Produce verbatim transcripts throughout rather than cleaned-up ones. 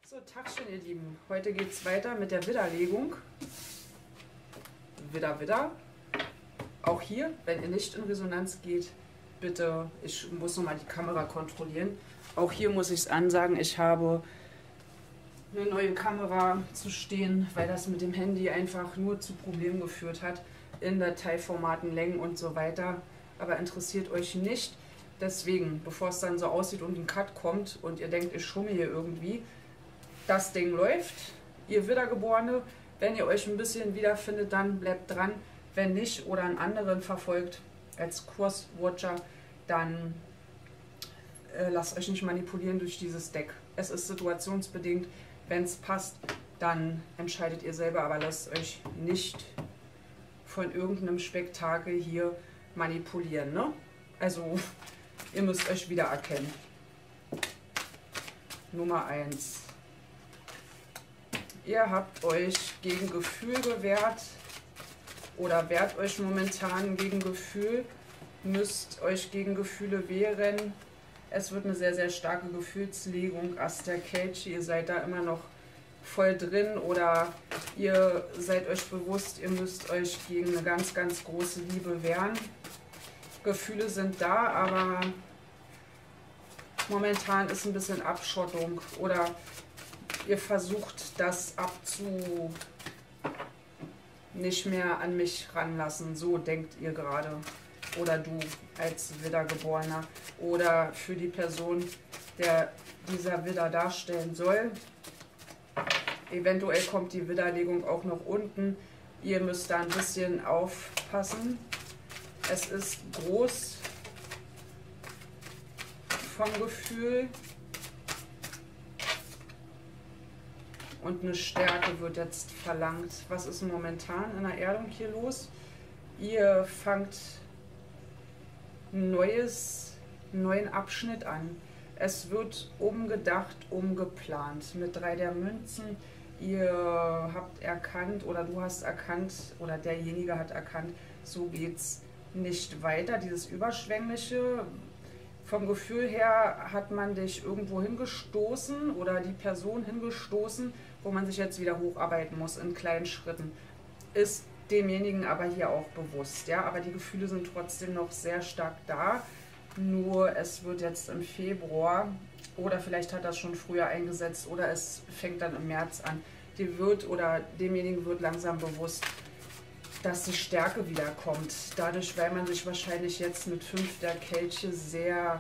So, Tagchen, ihr Lieben. Heute geht es weiter mit der Widderlegung. Widder, Widder. Auch hier, wenn ihr nicht in Resonanz geht, bitte, ich muss nochmal die Kamera kontrollieren. Auch hier muss ich es ansagen, ich habe eine neue Kamera zu stehen, weil das mit dem Handy einfach nur zu Problemen geführt hat. In Dateiformaten, Längen und so weiter. Aber interessiert euch nicht. Deswegen, bevor es dann so aussieht und ein Cut kommt und ihr denkt, ich schumme hier irgendwie, das Ding läuft. Ihr Wiedergeborene, wenn ihr euch ein bisschen wiederfindet, dann bleibt dran. Wenn nicht oder einen anderen verfolgt als Kurswatcher, dann äh, lasst euch nicht manipulieren durch dieses Deck. Es ist situationsbedingt. Wenn es passt, dann entscheidet ihr selber, aber lasst euch nicht von irgendeinem Spektakel hier manipulieren. Ne? Also, ihr müsst euch wieder erkennen. Nummer eins. Ihr habt euch gegen Gefühl gewehrt oder wehrt euch momentan gegen Gefühl, müsst euch gegen Gefühle wehren. Es wird eine sehr, sehr starke Gefühlslegung. Ass der Kelche, ihr seid da immer noch voll drin oder ihr seid euch bewusst, ihr müsst euch gegen eine ganz, ganz große Liebe wehren. Gefühle sind da, aber momentan ist ein bisschen Abschottung oder ihr versucht das abzu... nicht mehr an mich ranlassen. So denkt ihr gerade. Oder du als Widdergeborener. Oder für die Person, der dieser Widder darstellen soll. Eventuell kommt die Widderlegung auch noch unten. Ihr müsst da ein bisschen aufpassen. Es ist groß vom Gefühl. Und eine Stärke wird jetzt verlangt. Was ist momentan in der Erdung hier los? Ihr fangt ein neues, einen neuen Abschnitt an. Es wird umgedacht, umgeplant. Mit drei der Münzen. Ihr habt erkannt oder du hast erkannt oder derjenige hat erkannt, so geht es nicht weiter. Dieses Überschwängliche. Vom Gefühl her hat man dich irgendwo hingestoßen oder die Person hingestoßen, wo man sich jetzt wieder hocharbeiten muss in kleinen Schritten. Ist demjenigen aber hier auch bewusst. Ja? Aber die Gefühle sind trotzdem noch sehr stark da. Nur es wird jetzt im Februar oder vielleicht hat das schon früher eingesetzt oder es fängt dann im März an. Die wird oder demjenigen wird langsam bewusst, dass die Stärke wiederkommt. Dadurch, weil man sich wahrscheinlich jetzt mit fünf der Kelche sehr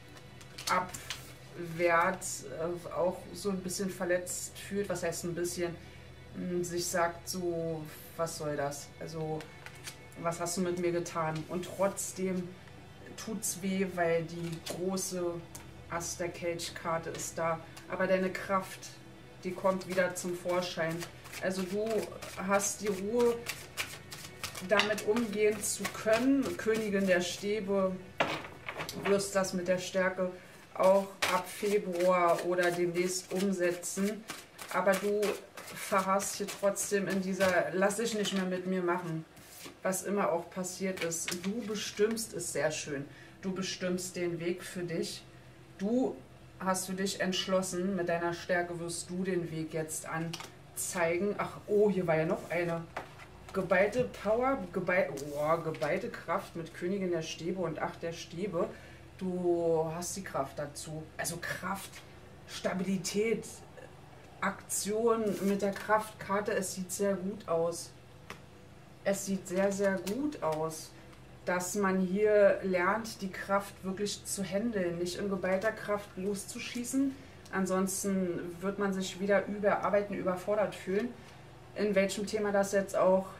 abwehrt, äh, auch so ein bisschen verletzt fühlt. Was heißt ein bisschen? Mh, sich sagt so, was soll das? Also, was hast du mit mir getan? Und trotzdem tut's weh, weil die große Ass der Kelch-Karte ist da. Aber deine Kraft, die kommt wieder zum Vorschein. Also du hast die Ruhe, damit umgehen zu können. Königin der Stäbe, wirst das mit der Stärke auch ab Februar oder demnächst umsetzen. Aber du verharrst hier trotzdem in dieser, lass dich nicht mehr mit mir machen, was immer auch passiert ist. Du bestimmst es sehr schön. Du bestimmst den Weg für dich. Du hast für dich entschlossen, mit deiner Stärke wirst du den Weg jetzt anzeigen. Ach, oh, hier war ja noch eine. Geballte Power, gebei oh, geballte Kraft mit Königin der Stäbe und Acht der Stäbe. Du hast die Kraft dazu. Also Kraft, Stabilität, Aktion mit der Kraftkarte. Es sieht sehr gut aus. Es sieht sehr, sehr gut aus, dass man hier lernt, die Kraft wirklich zu handeln. Nicht in geballter Kraft loszuschießen. Ansonsten wird man sich wieder überarbeiten, überfordert fühlen. In welchem Thema das jetzt auch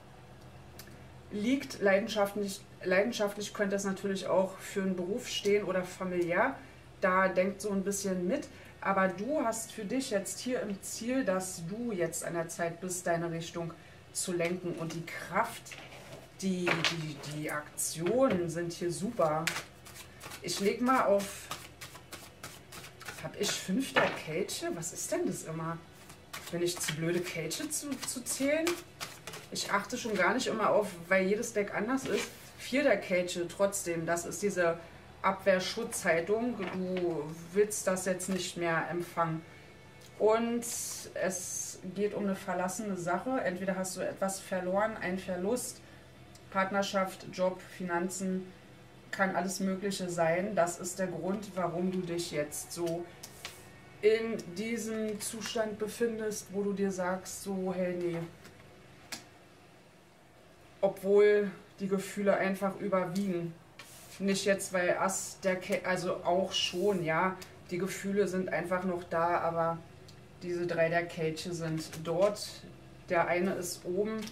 liegt, leidenschaftlich, leidenschaftlich könnte es natürlich auch für einen Beruf stehen oder familiär. Da denkt so ein bisschen mit. Aber du hast für dich jetzt hier im Ziel, dass du jetzt an der Zeit bist, deine Richtung zu lenken. Und die Kraft, die, die, die Aktionen sind hier super. Ich lege mal auf... Habe ich fünf der Kelche? Was ist denn das immer? Bin ich zu blöde, Kelche zu, zu zählen? Ich achte schon gar nicht immer auf, weil jedes Deck anders ist. Vier der Kelche, trotzdem, das ist diese Abwehrschutzhaltung. Du willst das jetzt nicht mehr empfangen. Und es geht um eine verlassene Sache. Entweder hast du etwas verloren, ein Verlust, Partnerschaft, Job, Finanzen, kann alles Mögliche sein. Das ist der Grund, warum du dich jetzt so in diesem Zustand befindest, wo du dir sagst, so, hey, nee. Obwohl die Gefühle einfach überwiegen. Nicht jetzt, weil Ass der Ke also auch schon, ja, die Gefühle sind einfach noch da, aber diese drei der Kelche sind dort. Der eine ist oben.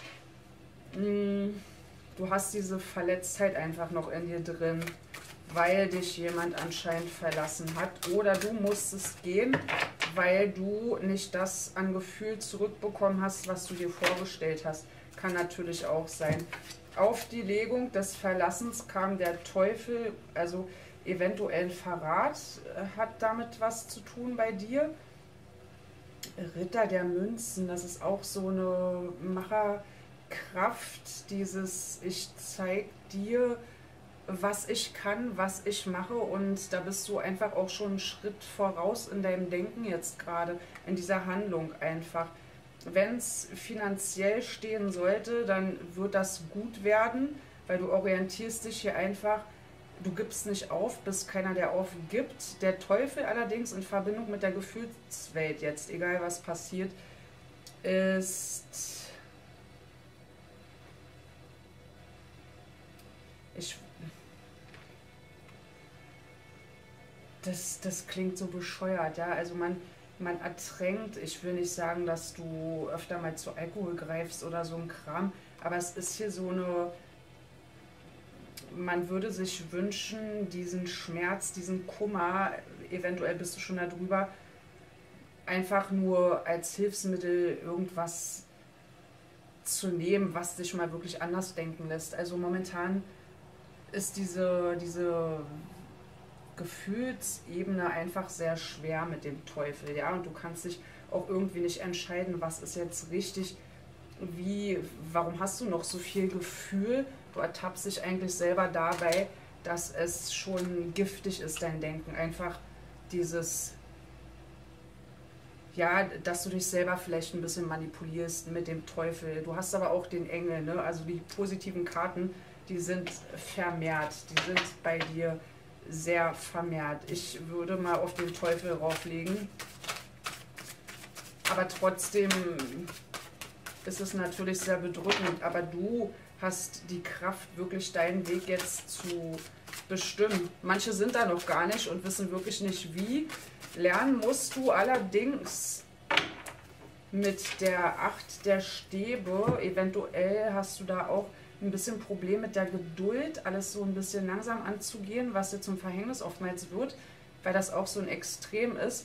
Du hast diese Verletztheit einfach noch in dir drin, weil dich jemand anscheinend verlassen hat. Oder du musstest gehen, weil du nicht das an Gefühl zurückbekommen hast, was du dir vorgestellt hast. Kann natürlich auch sein. Auf die Legung des Verlassens kam der Teufel, also eventuell ein Verrat hat damit was zu tun bei dir. Ritter der Münzen, das ist auch so eine Macherkraft, dieses ich zeig dir, was ich kann, was ich mache, und da bist du einfach auch schon einen Schritt voraus in deinem Denken jetzt gerade, in dieser Handlung einfach. Wenn es finanziell stehen sollte, dann wird das gut werden, weil du orientierst dich hier einfach. Du gibst nicht auf, bist keiner, der aufgibt. Der Teufel allerdings in Verbindung mit der Gefühlswelt jetzt, egal was passiert, ist... Ich... Das, das klingt so bescheuert, ja. Also man, man ertränkt, ich will nicht sagen, dass du öfter mal zu Alkohol greifst oder so ein Kram, aber es ist hier so eine... Man würde sich wünschen, diesen Schmerz, diesen Kummer, eventuell bist du schon darüber, einfach nur als Hilfsmittel irgendwas zu nehmen, was dich mal wirklich anders denken lässt. Also momentan ist diese, diese Gefühlsebene einfach sehr schwer mit dem Teufel, ja, und du kannst dich auch irgendwie nicht entscheiden, was ist jetzt richtig, wie, warum hast du noch so viel Gefühl? Du ertappst dich eigentlich selber dabei, dass es schon giftig ist, dein Denken. Einfach dieses, ja, dass du dich selber vielleicht ein bisschen manipulierst mit dem Teufel. Du hast aber auch den Engel, ne? Also die positiven Karten, die sind vermehrt. Die sind bei dir sehr vermehrt. Ich würde mal auf den Teufel rauflegen. Aber trotzdem ist es natürlich sehr bedrückend. Aber du hast die Kraft, wirklich deinen Weg jetzt zu bestimmen. Manche sind da noch gar nicht und wissen wirklich nicht wie. Lernen musst du allerdings mit der Acht der Stäbe. Eventuell hast du da auch ein bisschen Problem mit der Geduld, alles so ein bisschen langsam anzugehen, was dir zum Verhängnis oftmals wird, weil das auch so ein Extrem ist,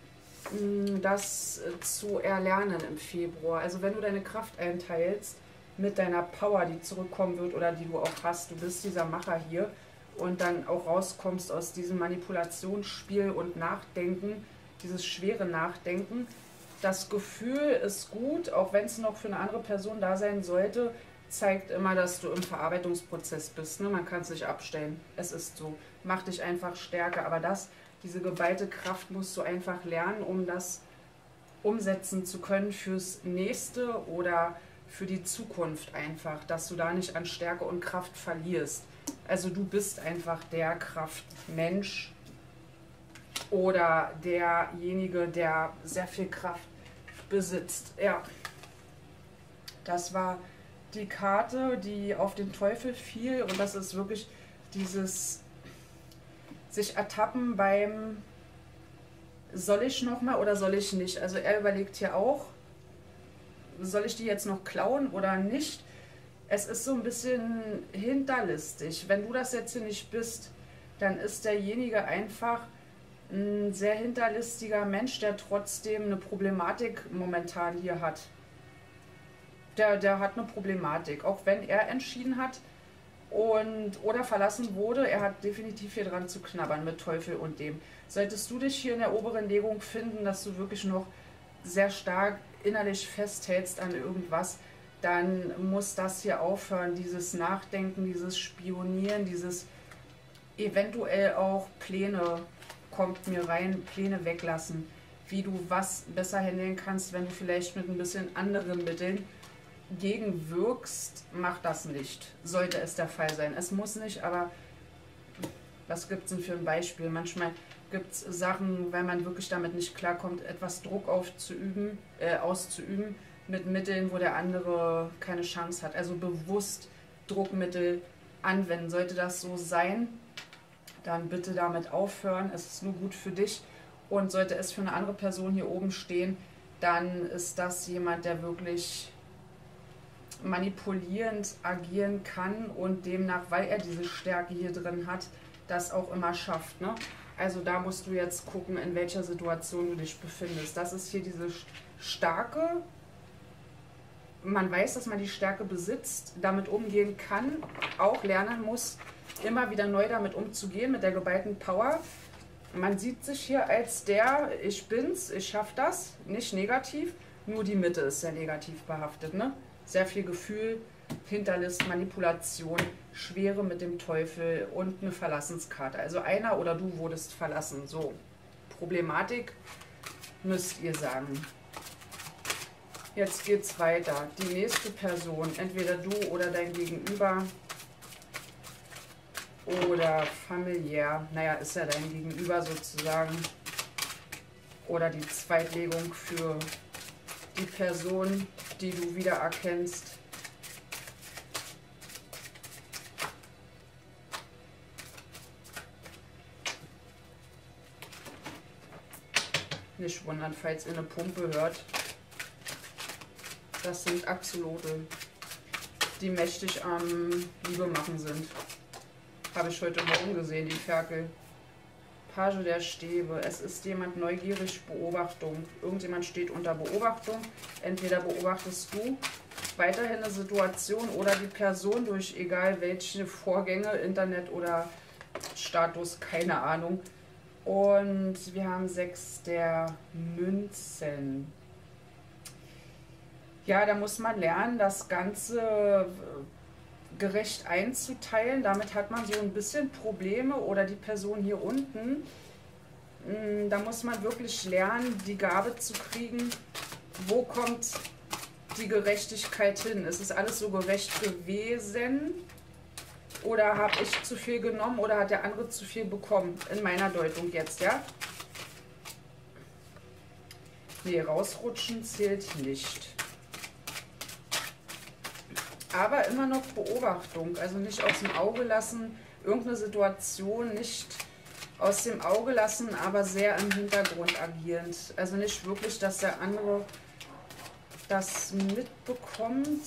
das zu erlernen im Februar. Also wenn du deine Kraft einteilst, mit deiner Power, die zurückkommen wird oder die du auch hast. Du bist dieser Macher hier und dann auch rauskommst aus diesem Manipulationsspiel und Nachdenken, dieses schwere Nachdenken. Das Gefühl ist gut, auch wenn es noch für eine andere Person da sein sollte, zeigt immer, dass du im Verarbeitungsprozess bist. Ne? Man kann es nicht abstellen. Es ist so. Mach dich einfach stärker. Aber das, diese geballte Kraft musst du einfach lernen, um das umsetzen zu können fürs Nächste oder für die Zukunft einfach, dass du da nicht an Stärke und Kraft verlierst. Also du bist einfach der Kraftmensch oder derjenige, der sehr viel Kraft besitzt. Ja, das war die Karte, die auf den Teufel fiel, und das ist wirklich dieses sich ertappen beim soll ich nochmal oder soll ich nicht? Also er überlegt hier auch, soll ich die jetzt noch klauen oder nicht? Es ist so ein bisschen hinterlistig. Wenn du das jetzt hier nicht bist, dann ist derjenige einfach ein sehr hinterlistiger Mensch, der trotzdem eine Problematik momentan hier hat. Der, der hat eine Problematik, auch wenn er entschieden hat und oder verlassen wurde, er hat definitiv hier dran zu knabbern mit Teufel und dem. Solltest du dich hier in der oberen Legung finden, dass du wirklich noch sehr stark innerlich festhältst an irgendwas, dann muss das hier aufhören, dieses Nachdenken, dieses Spionieren, dieses eventuell auch Pläne, kommt mir rein, Pläne weglassen. wie du was besser handeln kannst, wenn du vielleicht mit ein bisschen anderen Mitteln gegenwirkst. Mach das nicht, sollte es der Fall sein. Es muss nicht, aber was gibt es denn für ein Beispiel? Manchmal gibt es Sachen, weil man wirklich damit nicht klarkommt, etwas Druck aufzuüben, äh, auszuüben mit Mitteln, wo der andere keine Chance hat. Also bewusst Druckmittel anwenden. Sollte das so sein, dann bitte damit aufhören. Es ist nur gut für dich. Und sollte es für eine andere Person hier oben stehen, dann ist das jemand, der wirklich manipulierend agieren kann und demnach, weil er diese Stärke hier drin hat, das auch immer schafft. Ne? Also da musst du jetzt gucken, in welcher Situation du dich befindest. Das ist hier diese starke, man weiß, dass man die Stärke besitzt, damit umgehen kann, auch lernen muss, immer wieder neu damit umzugehen, mit der geballten Power. Man sieht sich hier als der, ich bin's, ich schaff das, nicht negativ, nur die Mitte ist sehr negativ behaftet. Ne? Sehr viel Gefühl, Hinterlist, Manipulation, Schwere mit dem Teufel und eine Verlassenskarte. Also einer oder du wurdest verlassen. So, Problematik müsst ihr sagen. Jetzt geht's weiter. Die nächste Person, entweder du oder dein Gegenüber oder familiär, naja, ist ja dein Gegenüber sozusagen, oder die Zweitlegung für die Person, die du wiedererkennst. Nicht wundern, falls ihr eine Pumpe hört. Das sind Axolotl, die mächtig am ähm, Liebe machen sind. Habe ich heute Morgen gesehen, die Ferkel. Page der Stäbe. Es ist jemand neugierig, Beobachtung. Irgendjemand steht unter Beobachtung. Entweder beobachtest du weiterhin eine Situation oder die Person durch egal welche Vorgänge, Internet oder Status, keine Ahnung. Und wir haben sechs der Münzen. Ja, da muss man lernen, das Ganze gerecht einzuteilen. Damit hat man so ein bisschen Probleme. Oder die Person hier unten, da muss man wirklich lernen, die Gabe zu kriegen, wo kommt die Gerechtigkeit hin? Ist es alles so gerecht gewesen? Oder habe ich zu viel genommen oder hat der andere zu viel bekommen? In meiner Deutung jetzt, ja? Nee, rausrutschen zählt nicht. Aber immer noch Beobachtung, also nicht aus dem Auge lassen, irgendeine Situation nicht aus dem Auge lassen, aber sehr im Hintergrund agierend. Also nicht wirklich, dass der andere das mitbekommt.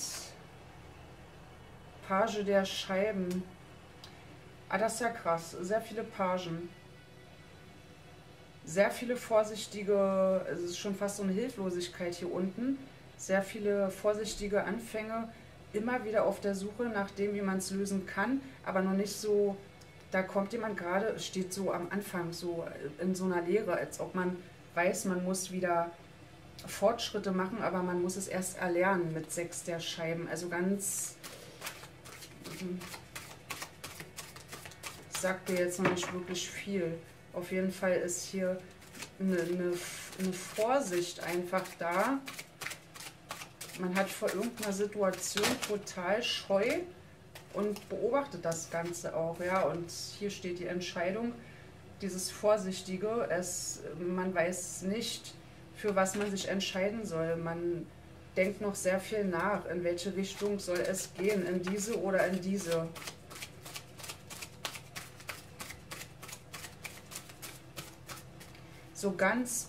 Page der Scheiben. Ah, das ist ja krass. Sehr viele Pagen. Sehr viele vorsichtige, es ist schon fast so eine Hilflosigkeit hier unten. Sehr viele vorsichtige Anfänge. Immer wieder auf der Suche nach dem, wie man es lösen kann, aber noch nicht so, da kommt jemand gerade, steht so am Anfang, so in so einer Leere, als ob man weiß, man muss wieder Fortschritte machen, aber man muss es erst erlernen mit sechs der Scheiben. Also ganz, sagt dir jetzt noch nicht wirklich viel. Auf jeden Fall ist hier eine, eine, eine Vorsicht einfach da. Man hat vor irgendeiner Situation total Scheu und beobachtet das Ganze auch, ja. Und hier steht die Entscheidung, dieses Vorsichtige, es, man weiß nicht, für was man sich entscheiden soll. Man denkt noch sehr viel nach, in welche Richtung soll es gehen, in diese oder in diese. So ganz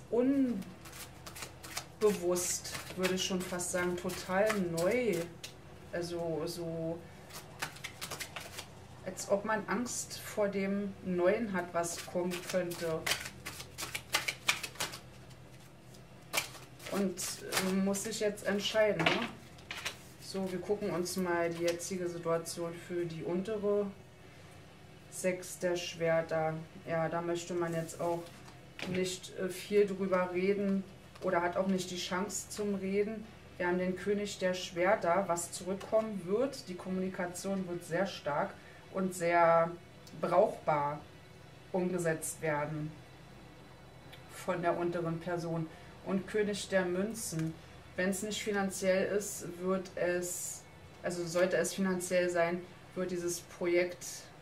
unbewusst, würde ich schon fast sagen, total neu. Also so, als ob man Angst vor dem Neuen hat, was kommen könnte. Und äh, muss sich jetzt entscheiden. Ne? So, wir gucken uns mal die jetzige Situation für die untere sechs der Schwerter. Ja, da möchte man jetzt auch nicht äh, viel drüber reden. Oder hat auch nicht die Chance zum Reden. Wir haben den König der Schwerter, was zurückkommen wird. Die Kommunikation wird sehr stark und sehr brauchbar umgesetzt werden. von der unteren Person. Und König der Münzen. Wenn es nicht finanziell ist, wird es, also sollte es finanziell sein, wird dieses Projekt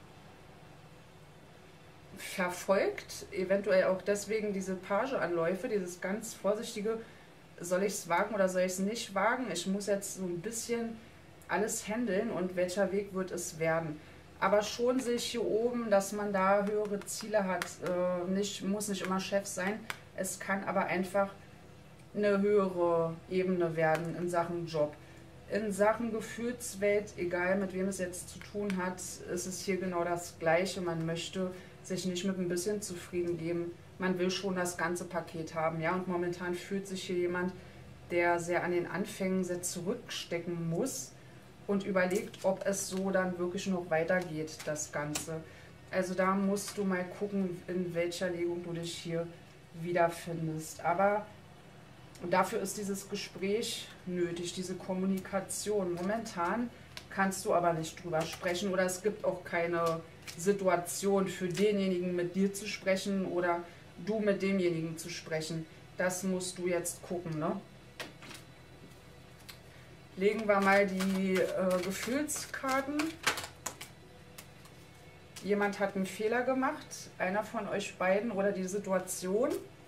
verfolgt. Eventuell auch deswegen diese Pageanläufe, dieses ganz vorsichtige, soll ich es wagen oder soll ich es nicht wagen? Ich muss jetzt so ein bisschen alles handeln und welcher Weg wird es werden. Aber schon sehe ich hier oben, dass man da höhere Ziele hat. Äh, nicht, muss nicht immer Chef sein. Es kann aber einfach eine höhere Ebene werden in Sachen Job. In Sachen Gefühlswelt, egal mit wem es jetzt zu tun hat, ist es hier genau das Gleiche. Man möchte sich nicht mit ein bisschen zufrieden geben. Man will schon das ganze Paket haben. Ja? Und momentan fühlt sich hier jemand, der sehr an den Anfängen sehr zurückstecken muss und überlegt, ob es so dann wirklich noch weitergeht, das Ganze. Also da musst du mal gucken, in welcher Legung du dich hier wiederfindest. Aber dafür ist dieses Gespräch nötig, diese Kommunikation. Momentan kannst du aber nicht drüber sprechen oder es gibt auch keine Situation für denjenigen mit dir zu sprechen oder du mit demjenigen zu sprechen. Das musst du jetzt gucken, ne? Legen wir mal die äh, Gefühlskarten. Jemand hat einen Fehler gemacht, einer von euch beiden oder die Situation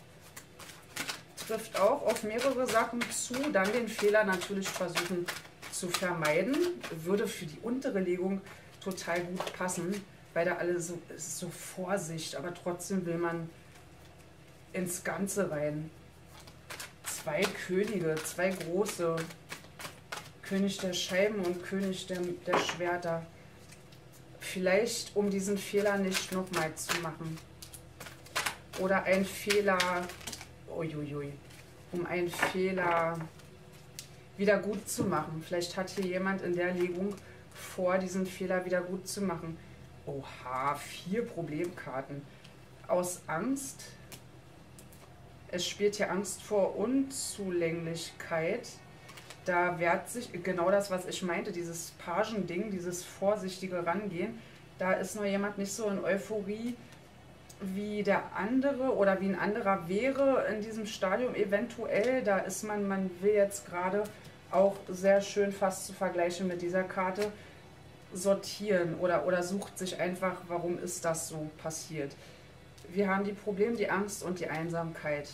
trifft auch auf mehrere Sachen zu, dann den Fehler natürlich versuchen zu vermeiden. Würde für die untere Legung total gut passen, weil da alle so, es ist so Vorsicht, aber trotzdem will man ins Ganze rein. Zwei Könige, zwei große, König der Scheiben und König der, der Schwerter. Vielleicht, um diesen Fehler nicht nochmal zu machen. Oder ein Fehler, uiuiui, um einen Fehler wieder gut zu machen. Vielleicht hat hier jemand in der Legung vor, diesen Fehler wieder gut zu machen. Oha, vier Problemkarten. Aus Angst. Es spielt hier Angst vor Unzulänglichkeit. Da wehrt sich genau das, was ich meinte, dieses Pagending, dieses vorsichtige Rangehen. Da ist nur jemand nicht so in Euphorie, wie der andere oder wie ein anderer wäre in diesem Stadium eventuell. Da ist man, man will jetzt gerade auch sehr schön fast zu vergleichen mit dieser Karte sortieren oder, oder sucht sich einfach, warum ist das so passiert. Wir haben die Probleme, die Angst und die Einsamkeit.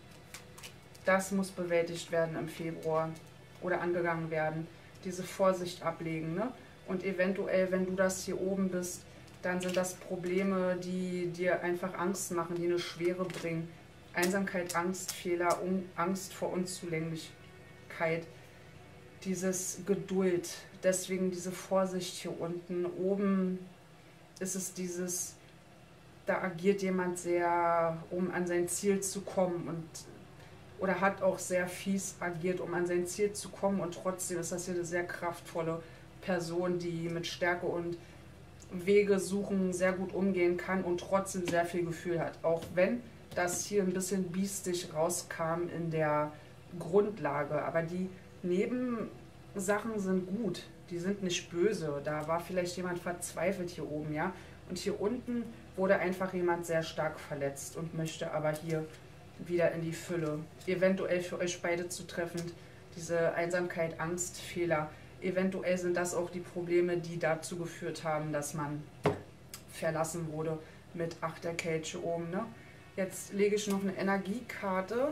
Das muss bewältigt werden im Februar oder angegangen werden. Diese Vorsicht ablegen, ne? Und eventuell, wenn du das hier oben bist, dann sind das Probleme, die dir einfach Angst machen, die eine Schwere bringen. Einsamkeit, Angst, Fehler, um, Angst vor Unzulänglichkeit, dieses Geduld, deswegen diese Vorsicht hier unten. Oben ist es dieses, da agiert jemand sehr, um an sein Ziel zu kommen und oder hat auch sehr fies agiert, um an sein Ziel zu kommen und trotzdem ist das hier eine sehr kraftvolle Person, die mit Stärke und Wege suchen sehr gut umgehen kann und trotzdem sehr viel Gefühl hat. Auch wenn das hier ein bisschen biestig rauskam in der Grundlage, aber die Nebensachen sind gut, die sind nicht böse. Da war vielleicht jemand verzweifelt hier oben, ja. Und hier unten wurde einfach jemand sehr stark verletzt und möchte aber hier wieder in die Fülle. Eventuell für euch beide zutreffend, diese Einsamkeit, Angst, Fehler. Eventuell sind das auch die Probleme, die dazu geführt haben, dass man verlassen wurde mit acht der Kelche oben. Ne? Jetzt lege ich noch eine Energiekarte.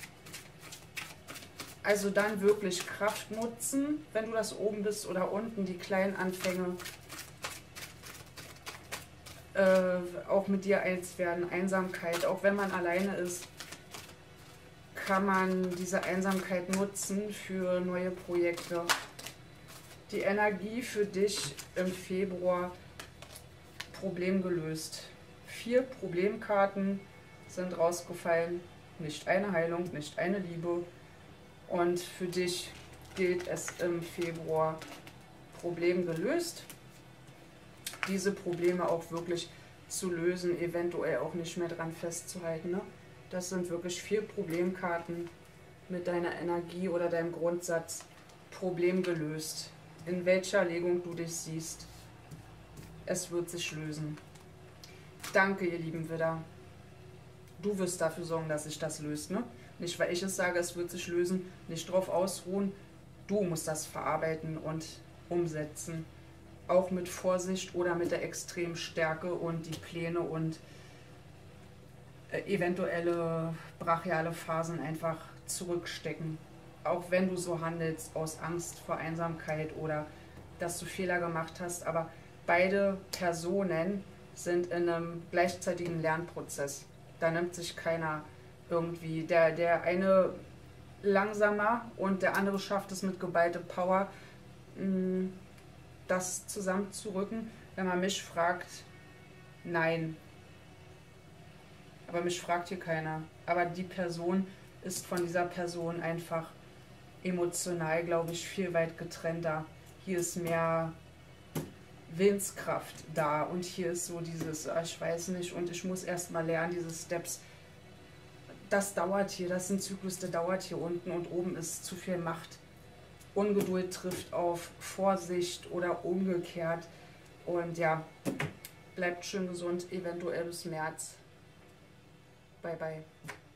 Also dann wirklich Kraft nutzen, wenn du das oben bist oder unten, die kleinen Anfänge. Äh, auch mit dir eins werden, Einsamkeit, auch wenn man alleine ist, kann man diese Einsamkeit nutzen für neue Projekte. Die Energie für dich im Februar, Problem gelöst. Vier Problemkarten sind rausgefallen, nicht eine Heilung, nicht eine Liebe. Und für dich gilt es im Februar, Problem gelöst. Diese Probleme auch wirklich zu lösen, eventuell auch nicht mehr dran festzuhalten. Ne? Das sind wirklich vier Problemkarten mit deiner Energie oder deinem Grundsatz. Problem gelöst. In welcher Legung du dich siehst. Es wird sich lösen. Danke, ihr lieben Widder. du wirst dafür sorgen, dass sich das löst, ne? Nicht, weil ich es sage, es wird sich lösen, nicht drauf ausruhen. Du musst das verarbeiten und umsetzen. Auch mit Vorsicht oder mit der extremen Stärke und die Pläne und äh, eventuelle brachiale Phasen einfach zurückstecken. Auch wenn du so handelst aus Angst vor Einsamkeit oder dass du Fehler gemacht hast. Aber beide Personen sind in einem gleichzeitigen Lernprozess. Da nimmt sich keiner irgendwie, der, der eine langsamer und der andere schafft es mit geballter Power, das zusammenzurücken. Wenn man mich fragt, nein. Aber mich fragt hier keiner. Aber die Person ist von dieser Person einfach emotional, glaube ich, viel weit getrennter. Hier ist mehr Willenskraft da und hier ist so dieses, ich weiß nicht, und ich muss erst mal lernen, diese Steps. Das dauert hier, das ist ein Zyklus, der dauert hier unten und oben ist zu viel Macht. Ungeduld trifft auf Vorsicht oder umgekehrt. Und ja, bleibt schön gesund, eventuell bis März. Bye, bye.